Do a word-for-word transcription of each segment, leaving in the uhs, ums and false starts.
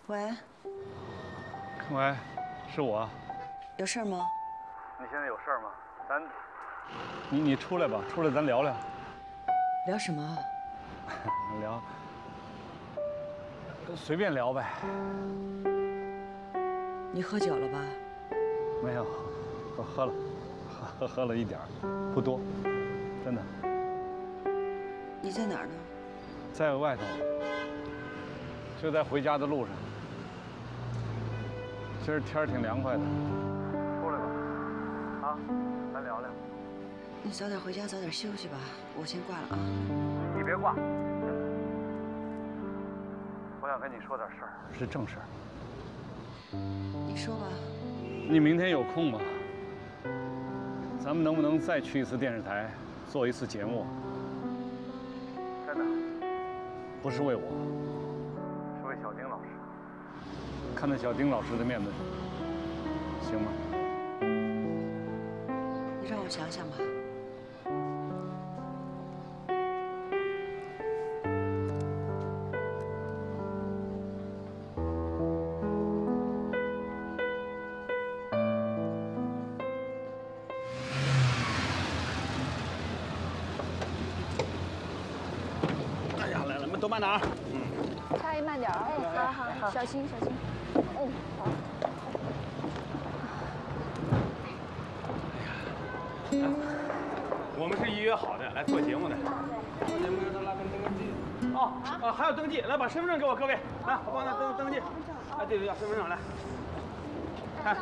喂， 喂，是我。 有事吗？ 你现在有事吗？咱，你你出来吧，出来咱聊聊。 聊什么啊？ 聊，随便聊呗。 你喝酒了吧？ 没有，我喝了，喝喝了一点儿，不多，真的。 你在哪儿呢？ 在外头，就在回家的路上。今儿天儿挺凉快的，出来吧，啊，咱聊聊。 你早点回家，早点休息吧。我先挂了啊。 你别挂，我想跟你说点事儿，是正事儿。 你说吧。 你明天有空吗？咱们能不能再去一次电视台，做一次节目？真的，不是为我，是为小丁老师。看在小丁老师的面子上，行吗？ 你让我想想吧。 哎呀，来了，都慢点儿。嗯， 差一慢点啊！哎，好好好，小心小心。哎，好。 我们是预约好的，来做节目的。做节目要拉登登记。哦，啊，还要登记，来把身份证给我，各位，来，我帮他登登记。哎，对对，要身份证来。看。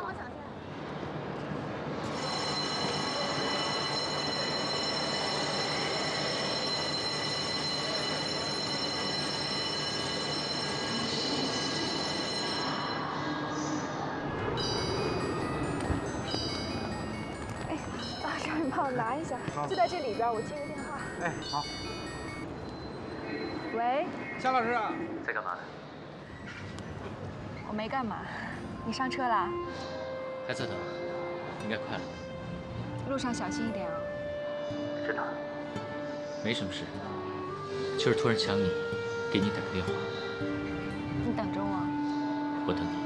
帮我拿一下，就在这里边，我接个电话。 哎，好。 喂， 夏老师啊， 在干嘛呢？ 我没干嘛。你上车啦？ 还在等，应该快了。 路上小心一点啊。 知道了。没什么事，就是突然想你，给你打个电话。 你等着我。 我等你。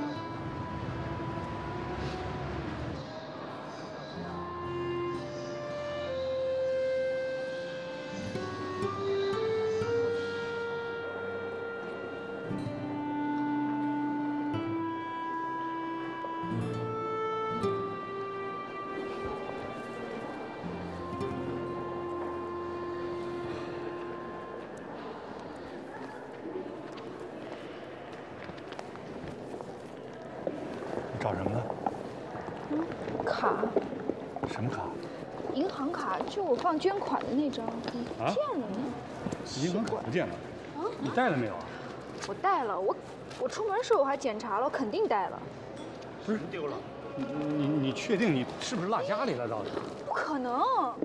找什么呢？ 嗯，卡。 什么卡？ 银行卡，就我放捐款的那张，你啊？ 见了呢？ 银行卡不见了。啊？你带了没有啊？ 我带了，我我出门的时候我还检查了，我肯定带了。 不是丢了？你你你确定你是不是落家里了？到底？ 不可能。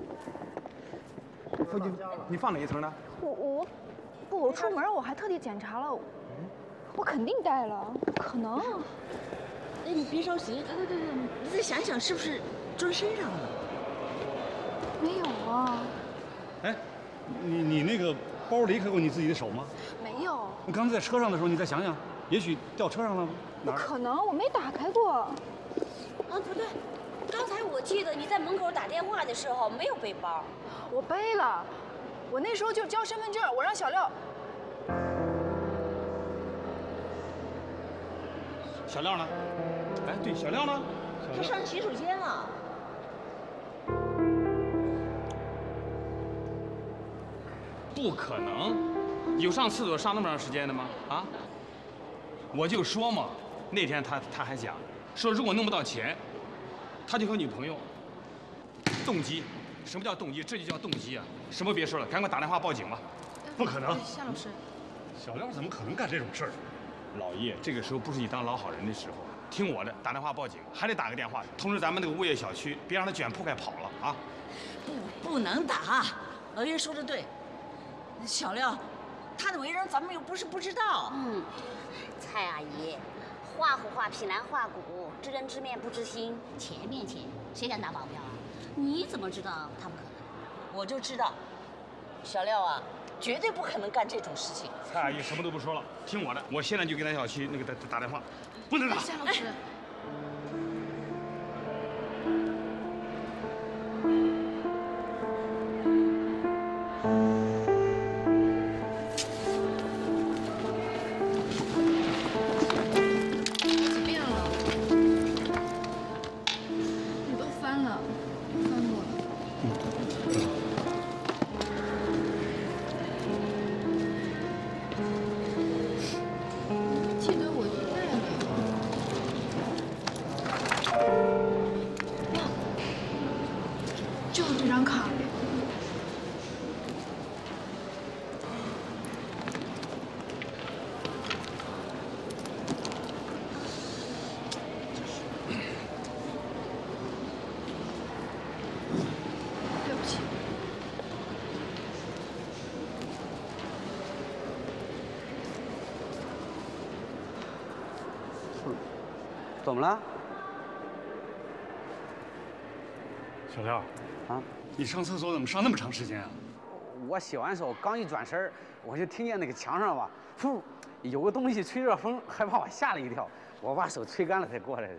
你你放哪一层呢？ 我我不，我出门我还特地检查了，我肯定带了，不可能。 哎，你别着急，对对对对，你再想想是不是装身上了？ 没有啊。 哎，你你那个包离开过你自己的手吗？ 没有。 你刚才在车上的时候，你再想想，也许掉车上了吗？ 不可能，我没打开过。 啊，不对，刚才我记得你在门口打电话的时候没有背包。 我背了，我那时候就交身份证，我让小廖。 小廖呢？哎，对，小廖呢？ 他上洗手间了。 不可能，有上厕所上那么长时间的吗？啊？我就说嘛，那天他他还讲，说如果弄不到钱，他就和女朋友。动机，什么叫动机？这就叫动机啊！什么别说了，赶快打电话报警吧。 不可能， 夏老师， 小廖怎么可能干这种事儿？ 老爷，这个时候不是你当老好人的时候，听我的，打电话报警，还得打个电话通知咱们那个物业小区，别让他卷铺盖跑了啊！ 不，不能打。老爷说的对，小廖，他的为人咱们又不是不知道。 嗯，蔡阿姨，画虎画皮难画骨，知人知面不知心，钱面前谁敢打保镖啊？你怎么知道他不可能？ 我就知道， 小廖啊，绝对不可能干这种事情。 蔡阿姨什么都不说了，听我的，我现在就给南小七那个打打电话，不能打。 夏老师。就是这张卡。对不起。 怎么了？ 小廖， 啊， 你上厕所怎么上那么长时间啊？ 我洗完手刚一转身，我就听见那个墙上吧，噗，有个东西吹热风，还把我吓了一跳。我把手吹干了才过来的。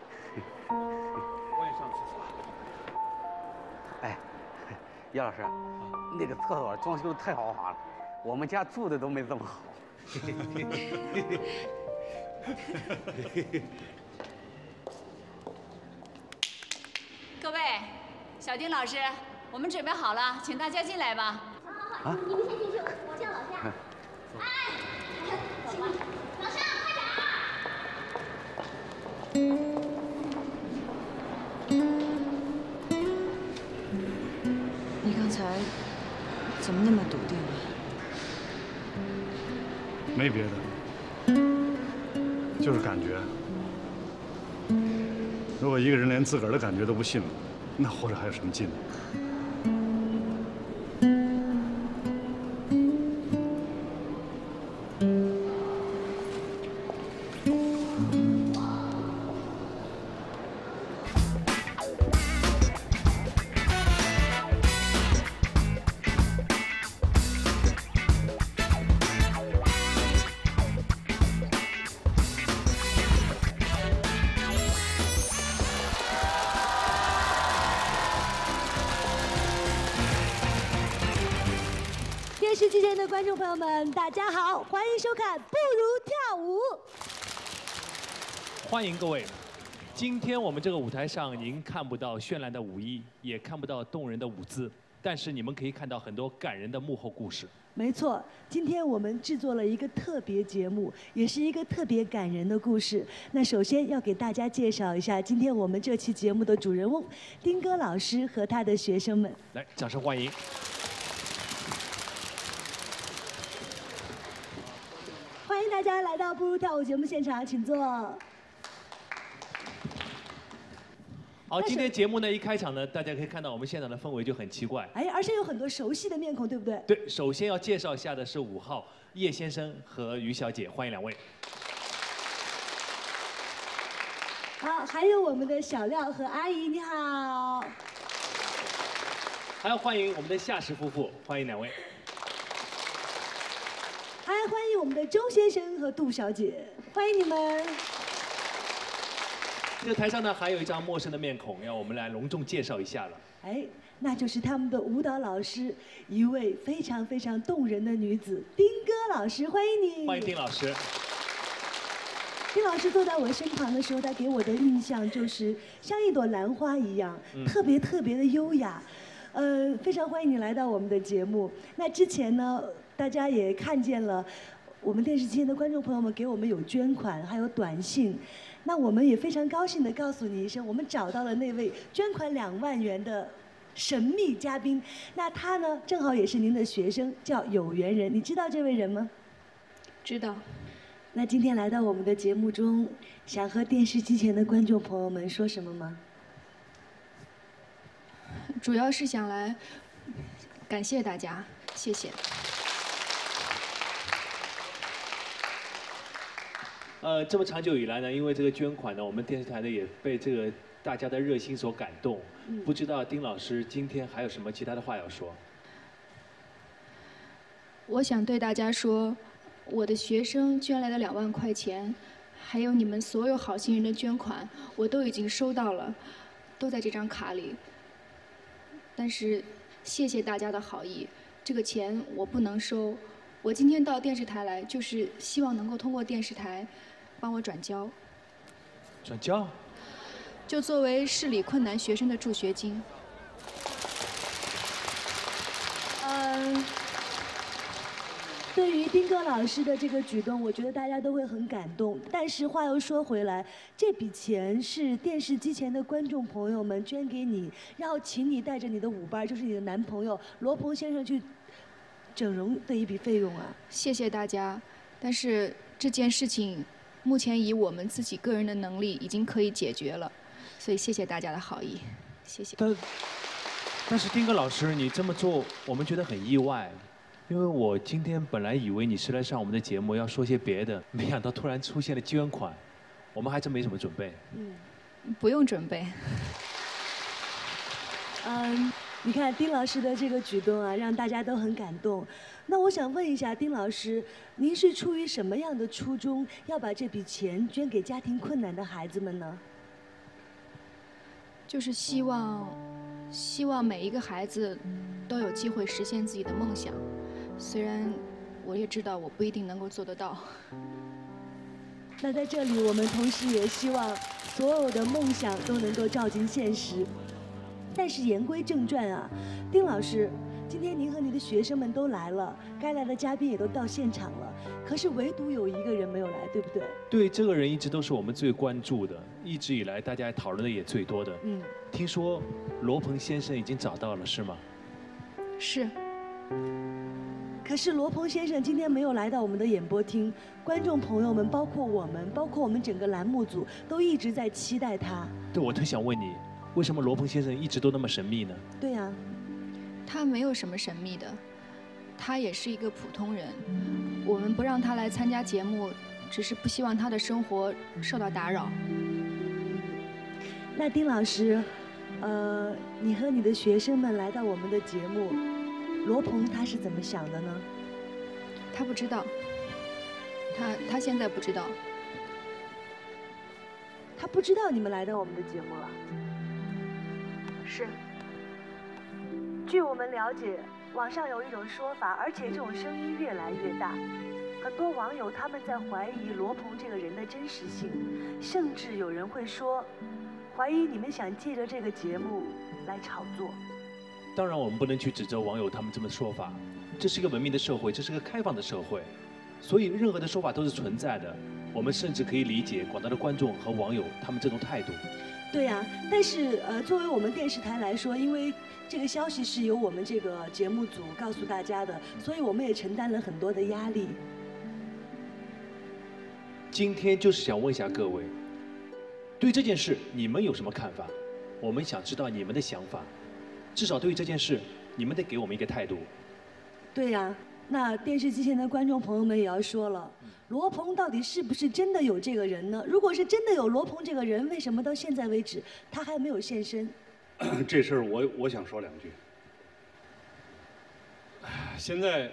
我也上厕所。 哎，姚老师，那个厕所装修的太豪华了，我们家住的都没这么好。 各位，小丁老师，我们准备好了，请大家进来吧。 好好好，你们先进去，我叫老夏。哎，请你，老夏，快点啊！ 你刚才怎么那么笃定啊？ 没别的，就是感觉。如果一个人连自个儿的感觉都不信了，那活着还有什么劲呢？ 电视机前的观众朋友们，大家好，欢迎收看《不如跳舞》。 欢迎各位。今天我们这个舞台上，您看不到绚烂的舞衣，也看不到动人的舞姿，但是你们可以看到很多感人的幕后故事。 没错，今天我们制作了一个特别节目，也是一个特别感人的故事。那首先要给大家介绍一下今天我们这期节目的主人翁，丁哥老师和他的学生们。 来，掌声欢迎。 欢迎大家来到《不如跳舞》节目现场，请坐。 好，今天节目呢一开场呢，大家可以看到我们现场的氛围就很奇怪。 哎，而且有很多熟悉的面孔，对不对？ 对，首先要介绍一下的是五号叶先生和于小姐，欢迎两位。 好，还有我们的小廖和阿姨，你好。 还要欢迎我们的夏氏夫妇，欢迎两位。 还欢迎我们的周先生和杜小姐，欢迎你们。 这个台上呢还有一张陌生的面孔，要我们来隆重介绍一下了。 哎，那就是他们的舞蹈老师，一位非常非常动人的女子，丁哥老师，欢迎你。 欢迎丁老师。 丁老师坐在我身旁的时候，他给我的印象就是像一朵兰花一样， 嗯、 特别特别的优雅。呃，非常欢迎你来到我们的节目。那之前呢，大家也看见了，我们电视机前的观众朋友们给我们有捐款，还有短信。那我们也非常高兴地告诉你一声，我们找到了那位捐款两万元的神秘嘉宾。那他呢，正好也是您的学生，叫有缘人。你知道这位人吗？ 知道。 那今天来到我们的节目中，想和电视机前的观众朋友们说什么吗？ 主要是想来感谢大家，谢谢。 呃，这么长久以来呢，因为这个捐款呢，我们电视台呢也被这个大家的热心所感动。嗯、不知道丁老师今天还有什么其他的话要说？ 我想对大家说，我的学生捐来的两万块钱，还有你们所有好心人的捐款，我都已经收到了，都在这张卡里。但是，谢谢大家的好意，这个钱我不能收。我今天到电视台来，就是希望能够通过电视台帮我转交。 转交？ 就作为视力困难学生的助学金。 嗯。对于丁哥老师的这个举动，我觉得大家都会很感动。但是话又说回来，这笔钱是电视机前的观众朋友们捐给你，然后请你带着你的舞伴，就是你的男朋友罗鹏先生去整容的一笔费用啊。 谢谢大家，但是这件事情目前以我们自己个人的能力已经可以解决了，所以谢谢大家的好意，谢谢。 但但是丁哥老师，你这么做，我们觉得很意外。因为我今天本来以为你是来上我们的节目，要说些别的，没想到突然出现了捐款，我们还真没什么准备。 嗯，不用准备。 嗯，你看丁老师的这个举动啊，让大家都很感动。那我想问一下丁老师，您是出于什么样的初衷，要把这笔钱捐给家庭困难的孩子们呢？ 就是希望，希望每一个孩子都有机会实现自己的梦想。虽然我也知道我不一定能够做得到。 那在这里，我们同时也希望所有的梦想都能够照进现实。但是言归正传啊，丁老师，今天您和您的学生们都来了，该来的嘉宾也都到现场了，可是唯独有一个人没有来，对不对？ 对，这个人一直都是我们最关注的，一直以来大家讨论的也最多的。 嗯， 听说罗鹏先生已经找到了，是吗？ 是。 可是罗鹏先生今天没有来到我们的演播厅，观众朋友们，包括我们，包括我们整个栏目组，都一直在期待他。 对，我特想问你，为什么罗鹏先生一直都那么神秘呢？ 对呀、啊， 他没有什么神秘的，他也是一个普通人。我们不让他来参加节目，只是不希望他的生活受到打扰。 那丁老师，呃，你和你的学生们来到我们的节目。罗鹏他是怎么想的呢？ 他不知道，他他现在不知道， 他不知道你们来到我们的节目了。是。据我们了解，网上有一种说法，而且这种声音越来越大，很多网友他们在怀疑罗鹏这个人的真实性，甚至有人会说，怀疑你们想借着这个节目来炒作。 当然，我们不能去指责网友他们这么说法。这是一个文明的社会，这是个开放的社会，所以任何的说法都是存在的。我们甚至可以理解广大的观众和网友他们这种态度。 对呀、啊，但是呃，作为我们电视台来说，因为这个消息是由我们这个节目组告诉大家的，所以我们也承担了很多的压力。 今天就是想问一下各位，对这件事你们有什么看法？我们想知道你们的想法。至少对于这件事，你们得给我们一个态度。 对呀、啊，那电视机前的观众朋友们也要说了，罗鹏到底是不是真的有这个人呢？如果是真的有罗鹏这个人，为什么到现在为止他还没有现身？ 这事儿我我想说两句。现在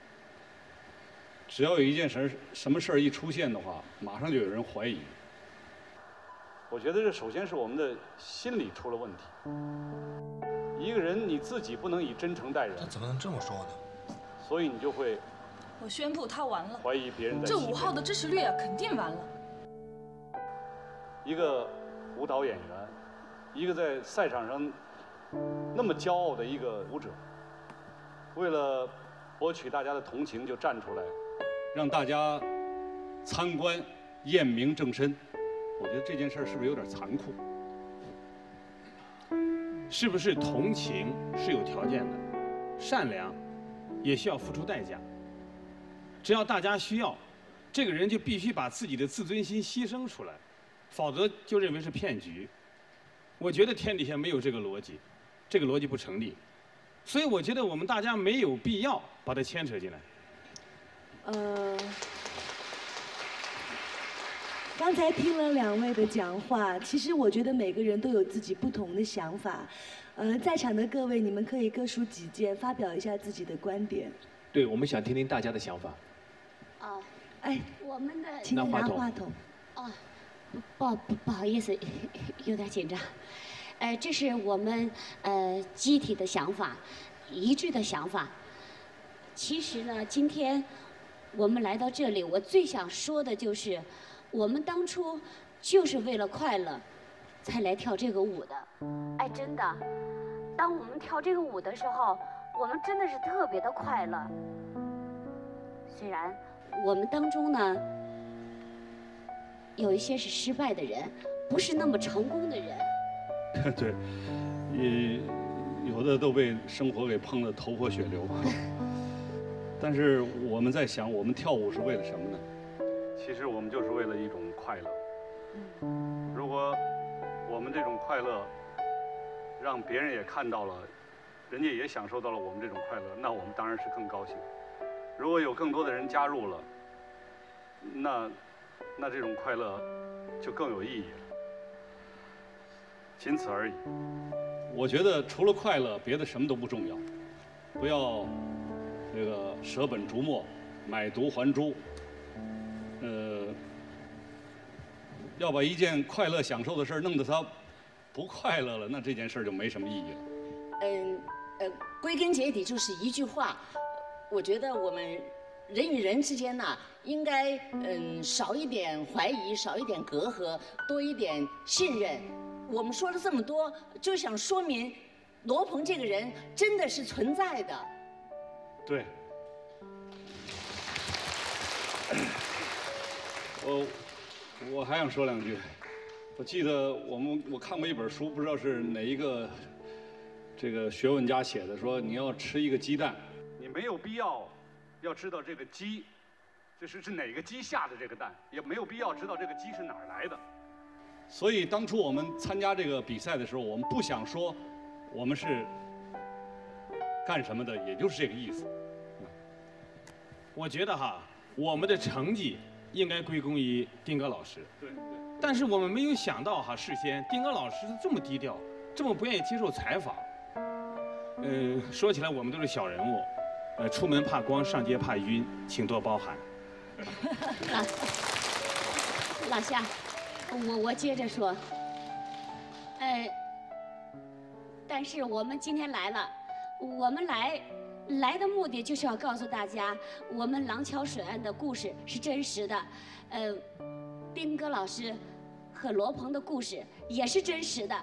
只要有一件事儿，什么事儿一出现的话，马上就有人怀疑。我觉得这首先是我们的心理出了问题。一个人你自己不能以真诚待人， 他怎么能这么说呢？ 所以你就会我宣布他完了， 怀疑别人在。 这五号的支持率啊，肯定完了。 一个舞蹈演员，一个在赛场上那么骄傲的一个舞者，为了博取大家的同情，就站出来，让大家参观验明正身。我觉得这件事是不是有点残酷？ 是不是同情是有条件的，善良也需要付出代价。只要大家需要，这个人就必须把自己的自尊心牺牲出来，否则就认为是骗局。我觉得天底下没有这个逻辑，这个逻辑不成立。所以我觉得我们大家没有必要把它牵扯进来。 呃。刚才听了两位的讲话，其实我觉得每个人都有自己不同的想法。呃，在场的各位，你们可以各抒己见，发表一下自己的观点。 对，我们想听听大家的想法。 哦， 哎， 我们的请你拿话筒。 哦，不不不好意思，有点紧张。呃，这是我们呃集体的想法，一致的想法。其实呢，今天我们来到这里，我最想说的就是，我们当初就是为了快乐，才来跳这个舞的。哎，真的，当我们跳这个舞的时候，我们真的是特别的快乐。虽然我们当中呢，有一些是失败的人，不是那么成功的人。 对，也有的都被生活给碰得头破血流。但是我们在想，我们跳舞是为了什么呢？其实我们就是为了一种快乐。如果我们这种快乐让别人也看到了，人家也享受到了我们这种快乐，那我们当然是更高兴。如果有更多的人加入了，那那这种快乐就更有意义了。仅此而已。我觉得除了快乐，别的什么都不重要。不要这个舍本逐末，买椟还珠。呃，要把一件快乐享受的事儿弄得它不快乐了，那这件事儿就没什么意义了。 嗯，呃，归根结底就是一句话，我觉得我们人与人之间呐，应该嗯少一点怀疑，少一点隔阂，多一点信任。我们说了这么多，就想说明罗鹏这个人真的是存在的。 对。我我还想说两句。我记得我们我看过一本书，不知道是哪一个这个学问家写的，说你要吃一个鸡蛋，你没有必要要知道这个鸡，就是是哪个鸡下的这个蛋，也没有必要知道这个鸡是哪儿来的。所以当初我们参加这个比赛的时候，我们不想说我们是干什么的，也就是这个意思。 我觉得哈，我们的成绩应该归功于丁哥老师。 对对。 但是我们没有想到哈，事先丁哥老师是这么低调，这么不愿意接受采访。嗯，说起来我们都是小人物，呃，出门怕光，上街怕晕，请多包涵。 老老夏。我我接着说，呃，但是我们今天来了，我们来来的目的就是要告诉大家，我们廊桥水岸的故事是真实的，呃，丁哥老师和罗鹏的故事也是真实的。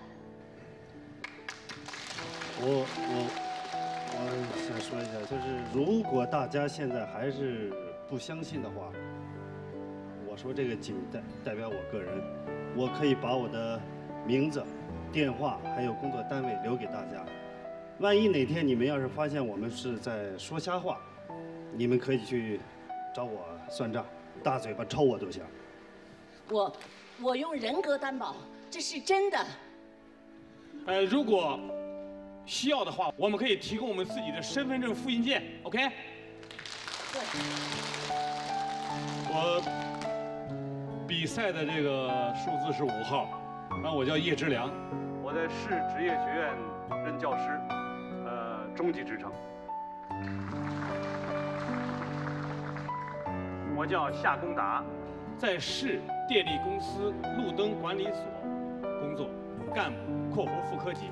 我我我想说一下，就是如果大家现在还是不相信的话。我说这个仅代代表我个人，我可以把我的名字、电话还有工作单位留给大家。万一哪天你们要是发现我们是在说瞎话，你们可以去找我算账，大嘴巴抽我都行。 我我用人格担保，这是真的。 呃，如果需要的话，我们可以提供我们自己的身份证复印件 ，OK？ 对。 我。比赛的这个数字是五号，那我叫叶之良，我在市职业学院任教师，呃，中级职称。 我叫夏公达，在市电力公司路灯管理所工作，干部（括弧副科级）。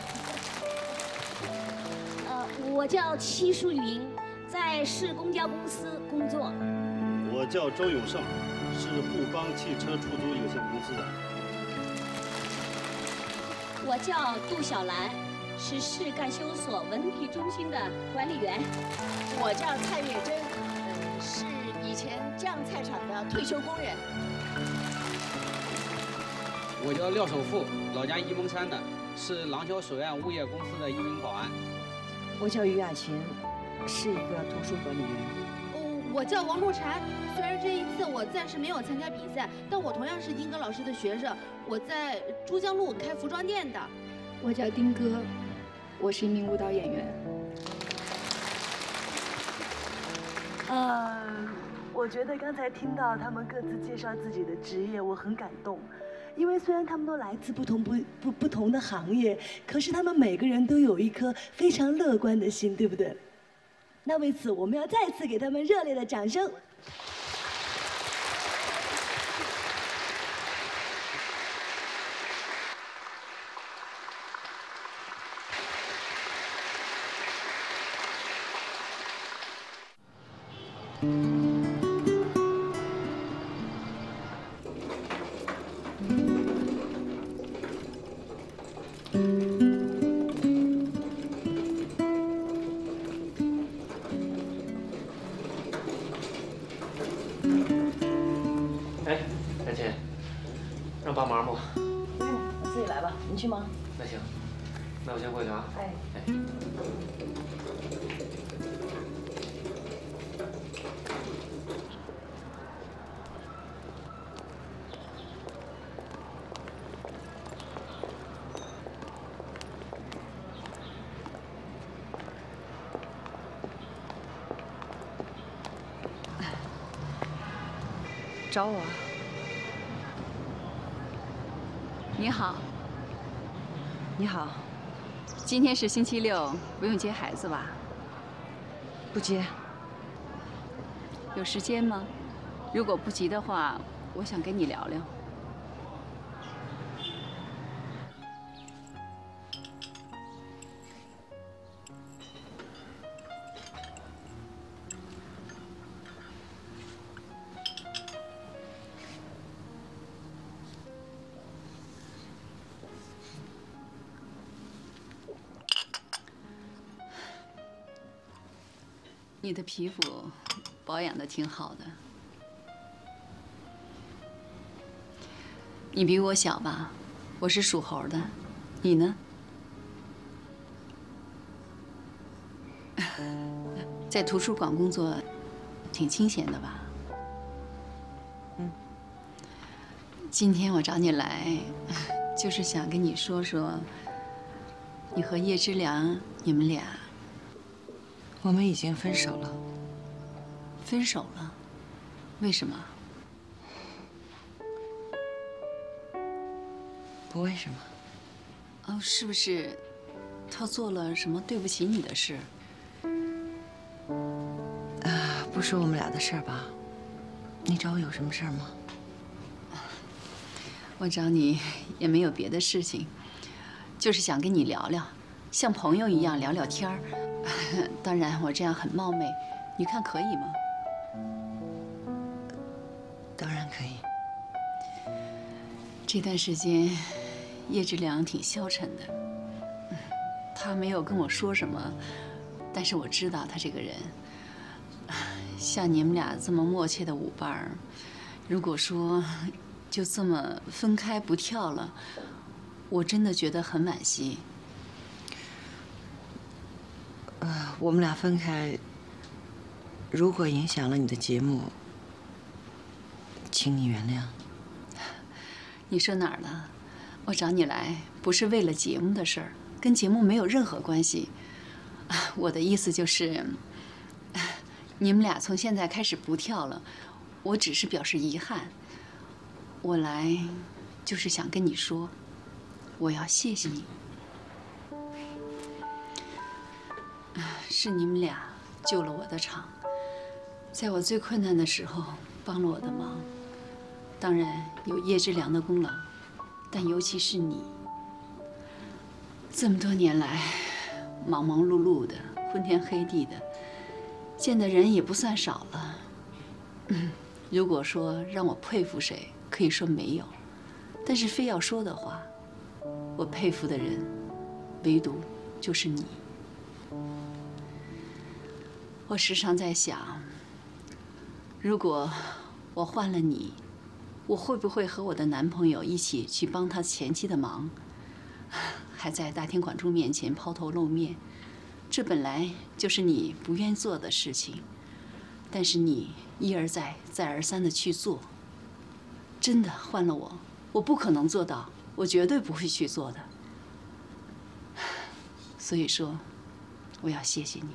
呃，我叫戚淑云，在市公交公司工作。 我叫周永胜。是富邦汽车出租有限公司的。 我叫杜小兰，是市干休所文体中心的管理员。 我叫蔡月珍，嗯，是以前酱菜厂的退休工人。 我叫廖守富，老家沂蒙山的，是廊桥水岸物业公司的一名保安。 我叫于雅琴，是一个图书管理员。 哦，我叫王璐婵。虽然这一次我暂时没有参加比赛，但我同样是丁哥老师的学生，我在珠江路开服装店的。 我叫丁哥，我是一名舞蹈演员。 呃，我觉得刚才听到他们各自介绍自己的职业，我很感动。因为虽然他们都来自不同不不不同的行业，可是他们每个人都有一颗非常乐观的心，对不对？ 那为此，我们要再次给他们热烈的掌声。 哎，冉姐，让帮忙不？ 不用，我自己来吧。你去忙。 那行，那我先过去啊。 哎。 哎。 找我？你好。 你好。 今天是星期六，不用接孩子吧？ 不接。 有时间吗？如果不急的话，我想跟你聊聊。你的皮肤保养的挺好的。你比我小吧？我是属猴的，你呢？在图书馆工作，挺清闲的吧？ 嗯。 今天我找你来，就是想跟你说说，你和叶之良，你们俩。 我们已经分手了。 分手了？为什么？ 不为什么。 哦，是不是他做了什么对不起你的事？ 啊，不说我们俩的事儿吧。你找我有什么事儿吗？ 我找你也没有别的事情，就是想跟你聊聊，像朋友一样聊聊天儿。当然，我这样很冒昧，你看可以吗？ 当然可以。 这段时间，叶之良挺消沉的。他没有跟我说什么，但是我知道他这个人。像你们俩这么默契的舞伴儿，如果说就这么分开不跳了，我真的觉得很惋惜。 呃，我们俩分开，如果影响了你的节目，请你原谅。 你说哪儿了？我找你来不是为了节目的事儿，跟节目没有任何关系。我的意思就是，你们俩从现在开始不跳了，我只是表示遗憾。我来就是想跟你说，我要谢谢你。是你们俩救了我的场，在我最困难的时候帮了我的忙。当然有叶之良的功劳，但尤其是你。这么多年来，忙忙碌碌的，昏天黑地的，见的人也不算少了。嗯，如果说让我佩服谁，可以说没有，但是非要说的话，我佩服的人，唯独就是你。我时常在想，如果我换了你，我会不会和我的男朋友一起去帮他前妻的忙，还在大庭广众面前抛头露面？这本来就是你不愿做的事情，但是你一而再、再而三的去做。真的换了我，我不可能做到，我绝对不会去做的。所以说，我要谢谢你。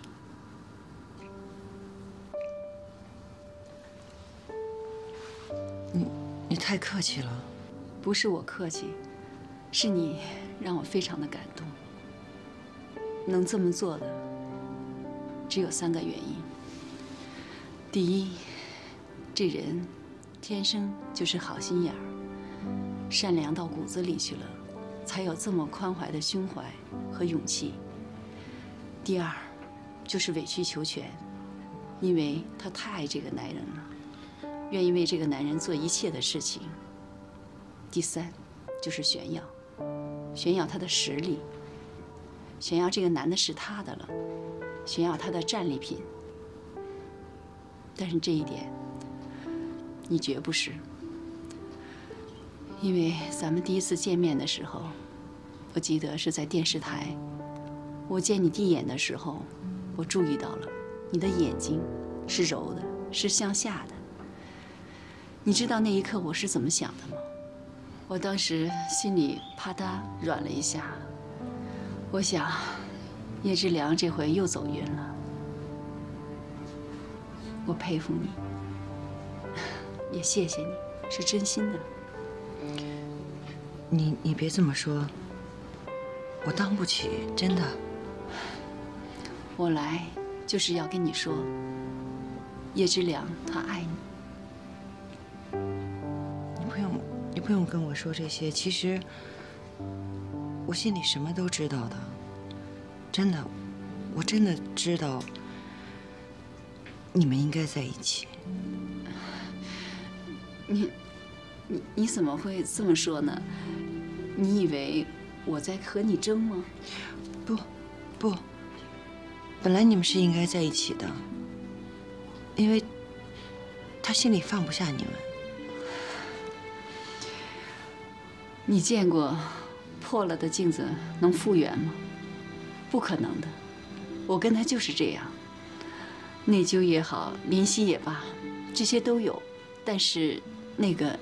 你你太客气了。 不是我客气，是你让我非常的感动。能这么做的， 只有三个原因。第一，这人天生就是好心眼儿，善良到骨子里去了，才有这么宽怀的胸怀和勇气。第二，就是委曲求全，因为他太爱这个男人了，愿意为这个男人做一切的事情。第三，就是炫耀，炫耀他的实力，炫耀这个男的是他的了，炫耀他的战利品。但是这一点，你绝不是。因为咱们第一次见面的时候，我记得是在电视台。我见你第一眼的时候，我注意到了你的眼睛是柔的，是向下的。你知道那一刻我是怎么想的吗？我当时心里啪嗒软了一下，我想，叶之良这回又走运了。我佩服你，也谢谢你，是真心的。 你你别这么说，我当不起，真的。 我来就是要跟你说，叶之良他爱你。 你不用，你不用跟我说这些。其实我心里什么都知道的，真的，我真的知道你们应该在一起。 你，你你怎么会这么说呢？你以为我在和你争吗？ 不，不。本来你们是应该在一起的，因为他心里放不下你们。 你见过破了的镜子能复原吗？不可能的。我跟他就是这样，内疚也好，怜惜也罢，这些都有。但是那个，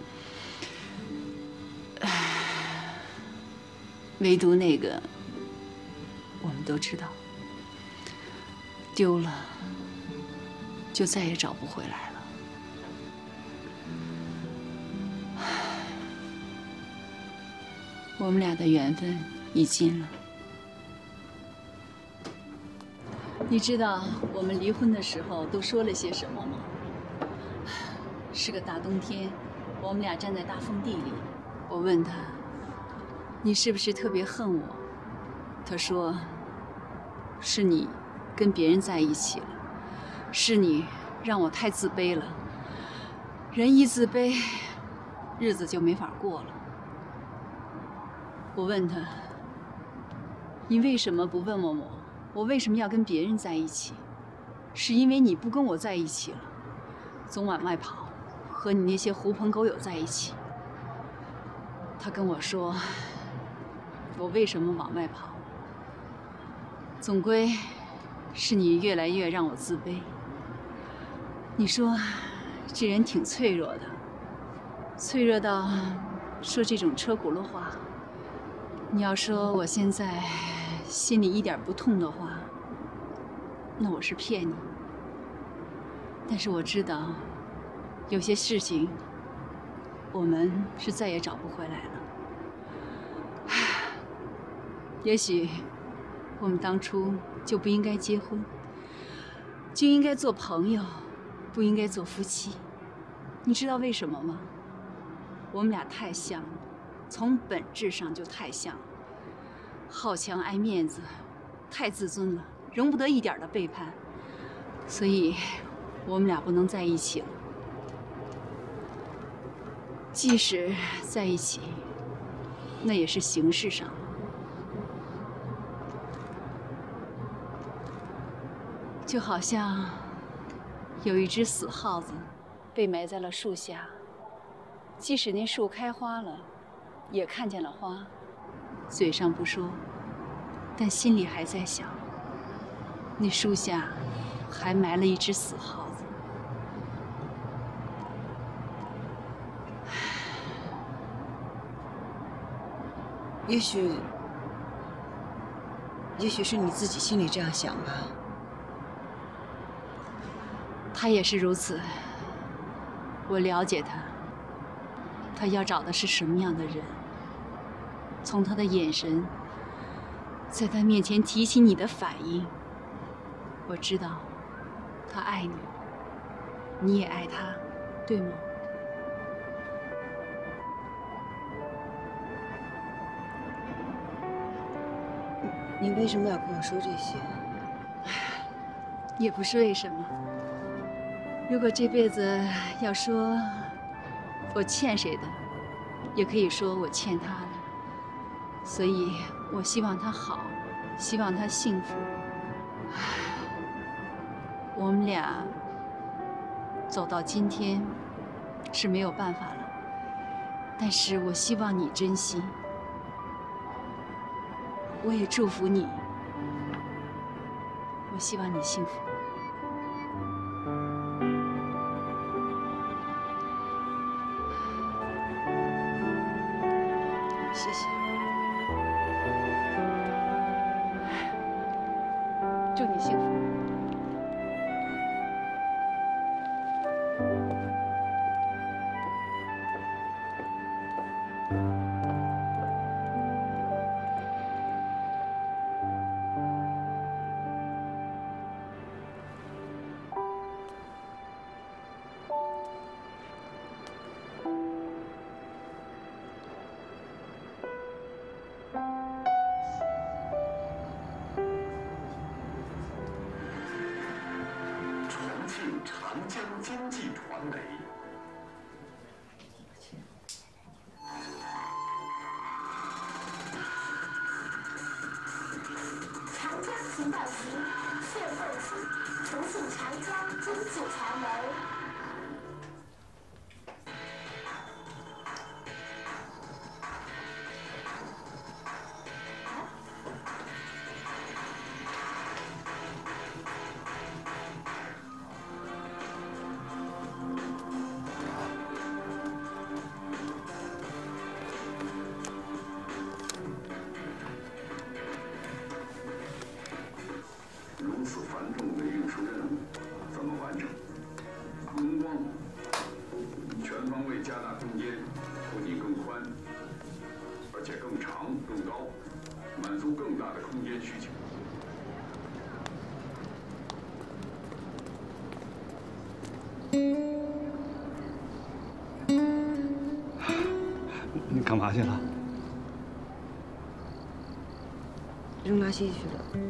唯独那个，我们都知道。丢了，就再也找不回来了。我们俩的缘分已尽了。你知道我们离婚的时候都说了些什么吗？是个大冬天，我们俩站在大风地里，我问他：“你是不是特别恨我？”他说：“是你。”跟别人在一起了，是你让我太自卑了。人一自卑，日子就没法过了。我问他：“你为什么不问问我，我为什么要跟别人在一起？是因为你不跟我在一起了，总往外跑，和你那些狐朋狗友在一起。”他跟我说：“我为什么往外跑？总归。”是你越来越让我自卑。你说，这人挺脆弱的，脆弱到说这种车轱辘话。你要说我现在心里一点不痛的话，那我是骗你。但是我知道，有些事情我们是再也找不回来了。也许我们当初。就不应该结婚，就应该做朋友，不应该做夫妻。你知道为什么吗？我们俩太像了，从本质上就太像了。好强爱面子，太自尊了，容不得一点的背叛，所以我们俩不能在一起了。即使在一起，那也是形式上。就好像有一只死耗子被埋在了树下，即使那树开花了，也看见了花，嘴上不说，但心里还在想，那树下还埋了一只死耗子。 也许，也许是你自己心里这样想吧。 他也是如此，我了解他。他要找的是什么样的人？从他的眼神，在他面前提起你的反应， 我知道，他爱你，你也爱他，对吗？ 你为什么要跟我说这些？ 也不是为什么。如果这辈子要说我欠谁的，也可以说我欠他的。所以我希望他好，希望他幸福。我们俩走到今天是没有办法了，但是我希望你珍惜。我也祝福你，我希望你幸福。 谢谢。 祝你幸福。 长江经济传媒。 长江情报局现奉请重庆长江经济传媒。 如此繁重的运输任务怎么完成？灯光全方位加大空间，不仅更宽，而且更长、更高，满足更大的空间需求。 你干嘛去了？ 扔垃圾去了。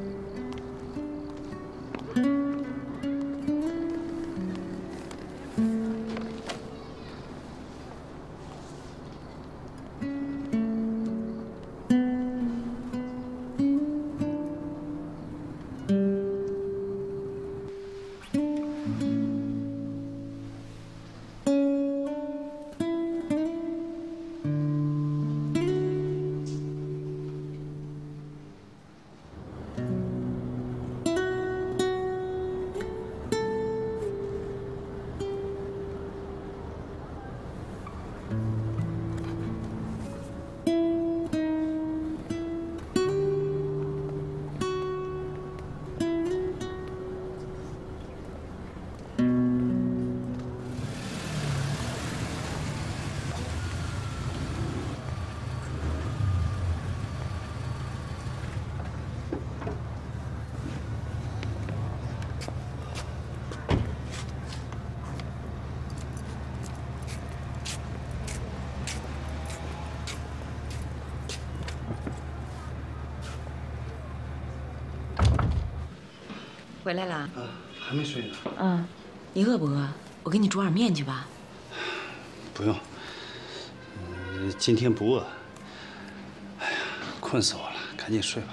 回来啦？ 啊，还没睡呢。 嗯，你饿不饿？我给你煮碗面去吧。 不用，嗯，今天不饿。哎呀，困死我了，赶紧睡吧。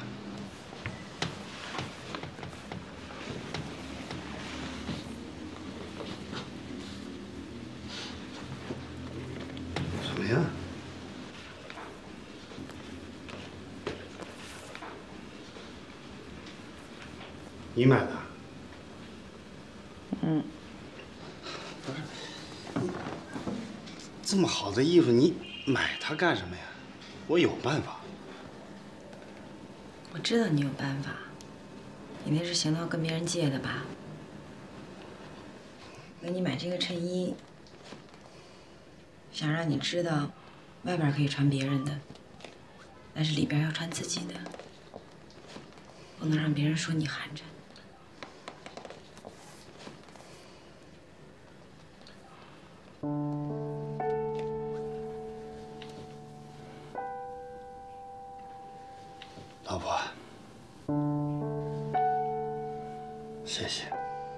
什么呀？你买的？ 嗯。 不是，这么好的衣服你买它干什么呀？我有办法。 我知道你有办法，你那是行头跟别人借的吧？给你买这个衬衣，想让你知道，外边可以穿别人的，但是里边要穿自己的，不能让别人说你寒碜。 老婆，谢谢。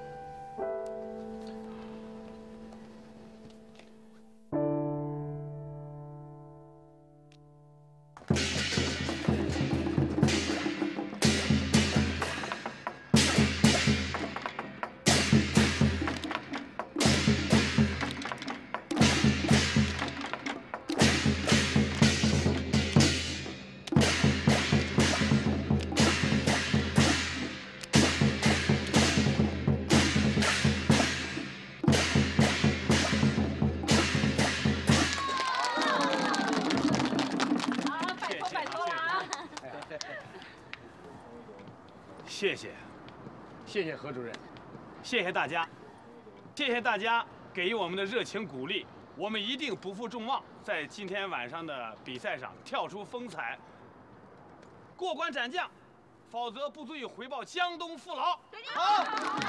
谢谢，谢谢何主任，谢谢大家，谢谢大家给予我们的热情鼓励，我们一定不负众望，在今天晚上的比赛上跳出风采，过关斩将，否则不足以回报江东父老。好，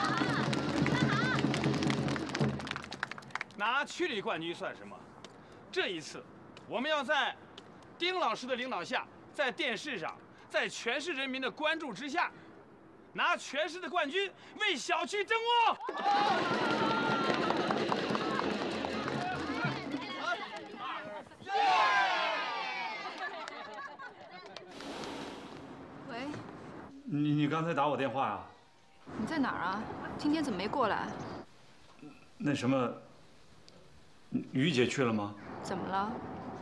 拿区里冠军算什么？这一次，我们要在丁老师的领导下，在电视上，在全市人民的关注之下。拿全市的冠军，为小区争光！ 喂， 你你刚才打我电话呀？ 你在哪儿啊？今天怎么没过来？ 那什么，于姐去了吗？ 怎么了？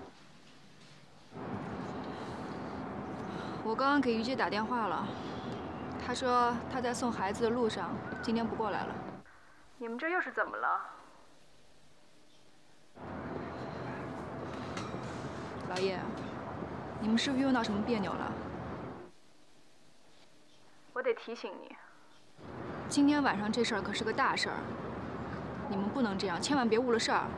我刚刚给于姐打电话了。他说他在送孩子的路上，今天不过来了。你们这又是怎么了？老叶，你们是不是又闹什么别扭了？我得提醒你，今天晚上这事儿可是个大事儿，你们不能这样，千万别误了事儿。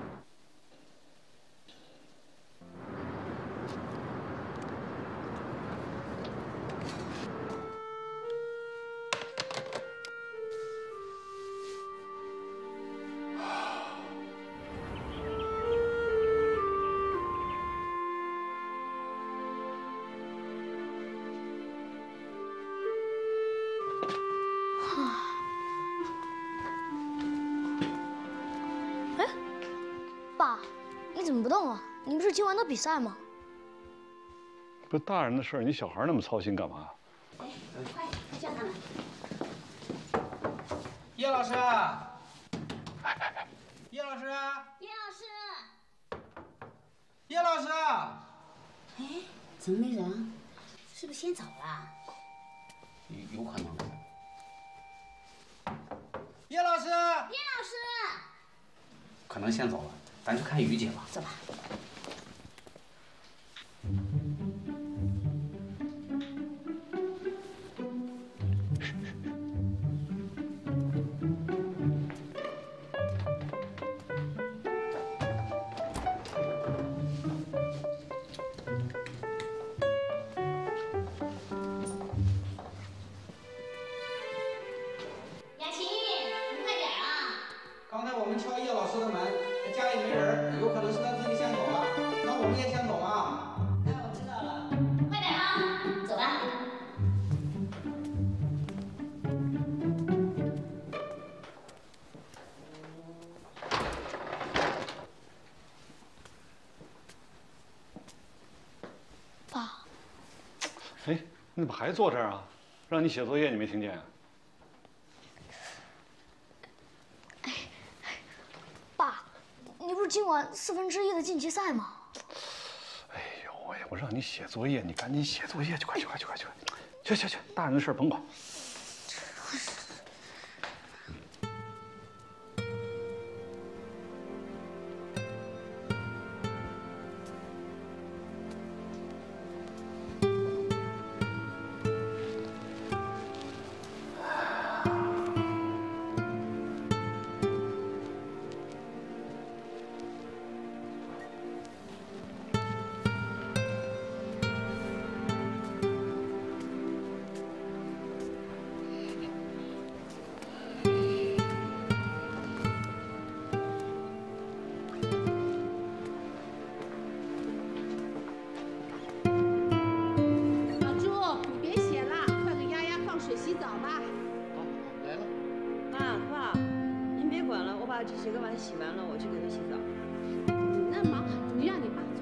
怎么不动啊？你不是今晚的比赛吗？ 不是大人的事儿，你小孩那么操心干嘛？ 哎，快叫他们。 叶老师，叶老师， 叶老师， 叶老师。 哎，怎么没人？是不是先走了？ 有有可能。叶老师，叶老师， 可能先走了。咱去看于姐吧。 走吧。 雅琴，你快点啊！ 刚才我们敲叶老师的门。家里没人，有可能是他自己先走了，那我们也先走啊。 哎，我知道了，快点啊，走吧。 爸。哎，你怎么还坐这儿啊？让你写作业，你没听见啊？ 你不是今晚四分之一的晋级赛吗？ 哎呦喂！我让你写作业，你赶紧写作业去，快去快去快去！去去去，大人的事甭管。 把这几个碗洗完了，我去给他洗澡。 那忙，你让你爸做。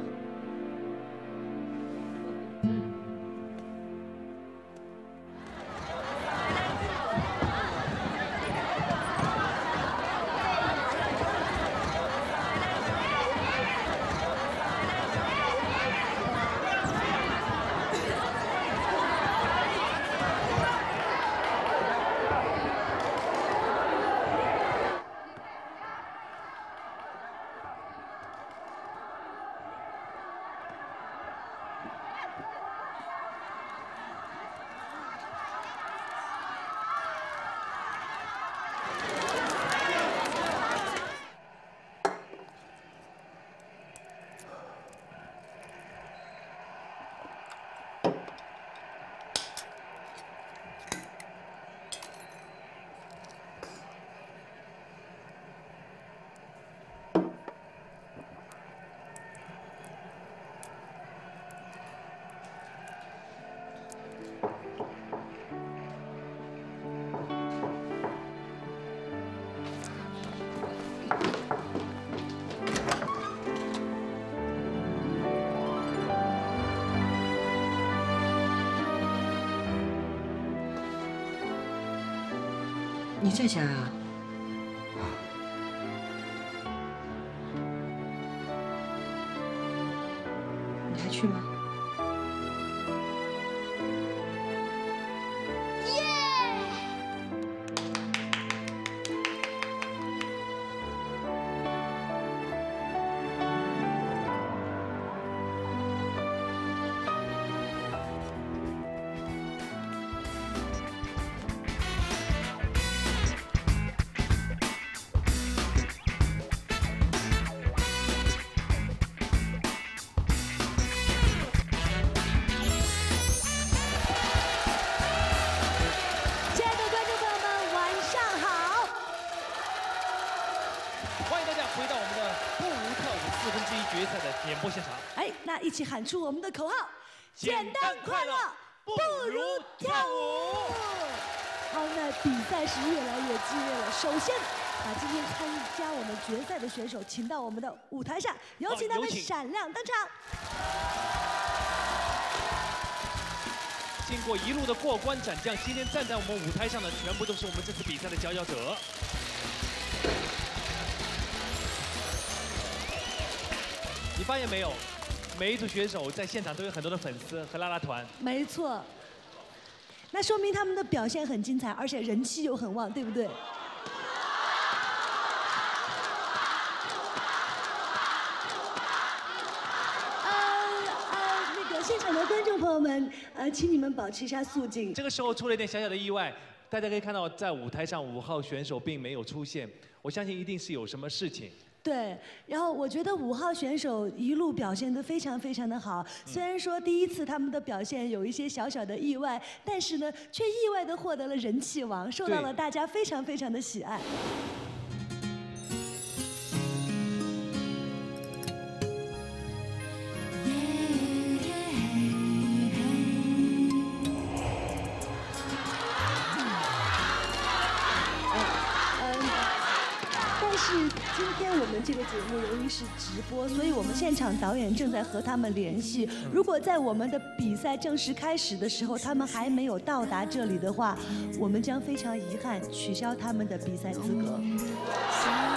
你在家啊？你还去吗？ 演播现场， 哎，那一起喊出我们的口号： 简单快乐不如跳舞。 好，那比赛是越来越激烈了。首先，把今天参加我们决赛的选手请到我们的舞台上，有请他们闪亮登场。 经过一路的过关斩将，今天站在我们舞台上的全部都是我们这次比赛的佼佼者。你发现没有，每一组选手在现场都有很多的粉丝和啦啦团。 没错，那说明他们的表现很精彩，而且人气又很旺，对不对？呃呃，那个现场的观众朋友们，呃，请你们保持一下肃静。 这个时候出了一点小小的意外，大家可以看到，在舞台上五号选手并没有出现，我相信一定是有什么事情。 对，然后我觉得五号选手一路表现得非常非常的好，虽然说第一次他们的表现有一些小小的意外，但是呢，却意外地获得了人气王，受到了大家非常非常的喜爱。今天我们这个节目由于是直播，所以我们现场导演正在和他们联系。如果在我们的比赛正式开始的时候，他们还没有到达这里的话，我们将非常遗憾取消他们的比赛资格。